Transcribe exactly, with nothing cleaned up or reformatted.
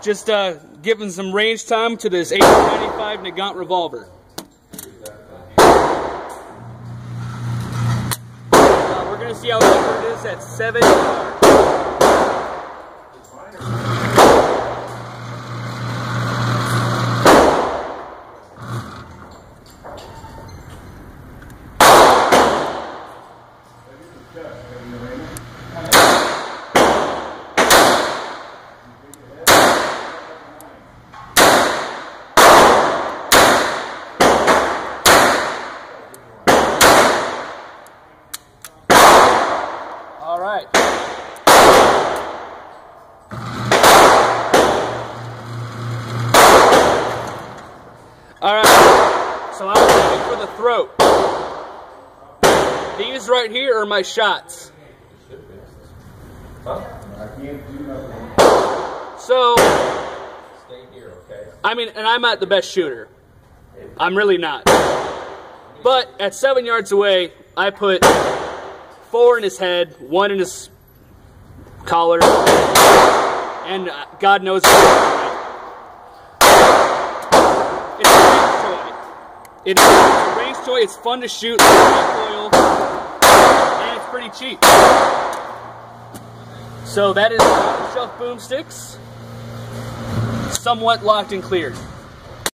Just uh, giving some range time to this eighteen ninety-five Nagant revolver. Uh, we're going to see how accurate it is at seven yards. All right. All right. So I'm aiming for the throat. These right here are my shots. So, I mean, and I'm not the best shooter. I'm really not. But at seven yards away, I put four in his head, one in his collar, and uh, God knows what. It's a range toy. It's a range toy. It's fun to shoot, recoil, and it's pretty cheap. So that is off-the-shelf boomsticks, somewhat locked and cleared.